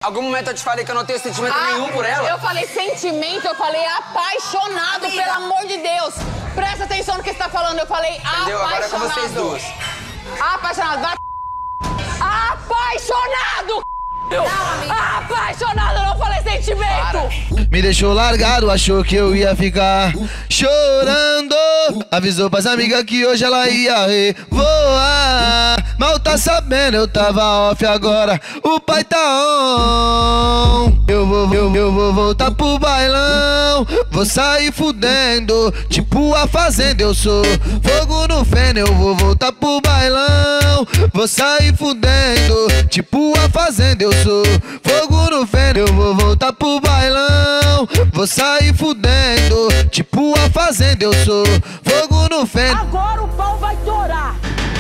Algum momento eu te falei que eu não tenho sentimento nenhum por ela? Eu falei sentimento, eu falei apaixonado, pelo amor de Deus. Presta atenção no que você tá falando, eu falei Entendeu? apaixonado. Agora é com vocês duas. Apaixonado, vai apaixonado, apaixonado, eu não falei sentimento. Me deixou largado, achou que eu ia ficar chorando. Avisou pras amigas que hoje ela ia revoar. Mal tá sabendo, eu tava off agora, o pai tá on. Eu vou voltar pro bailão, vou sair fudendo, tipo a fazenda. Eu sou fogo no feno, eu vou voltar pro bailão, vou sair fudendo, tipo a fazenda. Eu sou fogo no feno, eu vou voltar pro bailão, vou sair fudendo, tipo a fazenda. Eu sou fogo no feno. Agora o pau vai torar.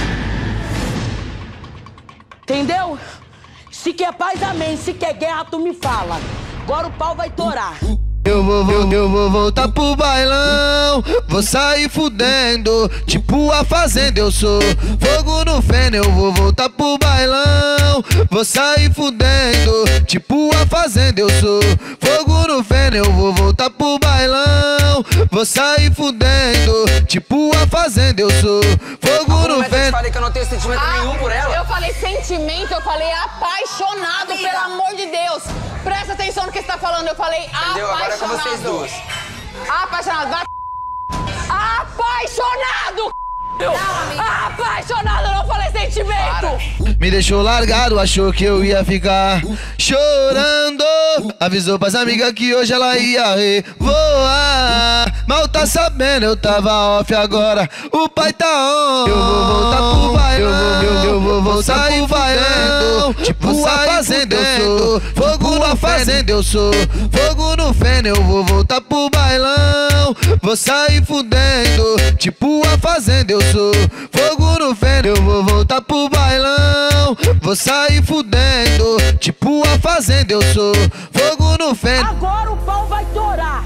Entendeu? Se quer paz, amém. Se quer guerra, tu me fala. Agora o pau vai torar. Eu vou voltar pro bailão, vou sair fudendo, tipo a fazenda. Eu sou fogo no feno, eu vou voltar pro bailão, vou sair fudendo, tipo a fazenda. Eu sou fogo no feno, eu vou voltar pro bailão, vou sair fudendo, tipo a fazenda. Eu sou fogo no Eu te feno. falei que eu não tenho sentimento nenhum por ela? Eu falei sentimento, eu falei apaixonado, pelo amor de Deus. Presta atenção no que você tá falando, eu falei Entendeu? Agora é com vocês duas. Apaixonado, vai apaixonado, apaixonado, eu não falei sentimento. Me deixou largado, achou que eu ia ficar chorando. Avisou pras amigas que hoje ela ia revoar. Mal tá sabendo, eu tava off agora, o pai tá on. Eu vou voltar pro bailão, eu vou voltar pro bailão, tipo a fazenda. Eu sou fogo na fazenda. Eu sou fogo no feno, eu vou voltar pro bailão, vou sair fudendo, tipo a fazenda. Eu sou fogo no feno, eu vou voltar pro bailão, vou sair fudendo, tipo a fazenda. Eu sou fogo no feno. Agora o pau vai torar.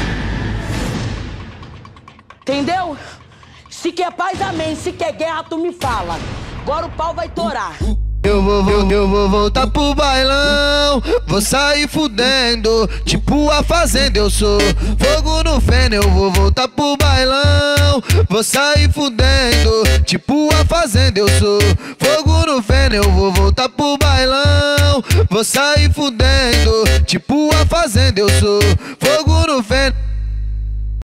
Entendeu? Se quer paz, amém. Se quer guerra, tu me fala. Agora o pau vai torar. Eu vou voltar pro bailão, vou sair fudendo, tipo a fazenda. Eu sou fogo no feno, eu vou voltar pro bailão, vou sair fudendo, tipo a fazenda. Eu sou fogo no feno, eu vou voltar pro bailão, vou sair fudendo, tipo a fazenda. Eu sou fogo no feno.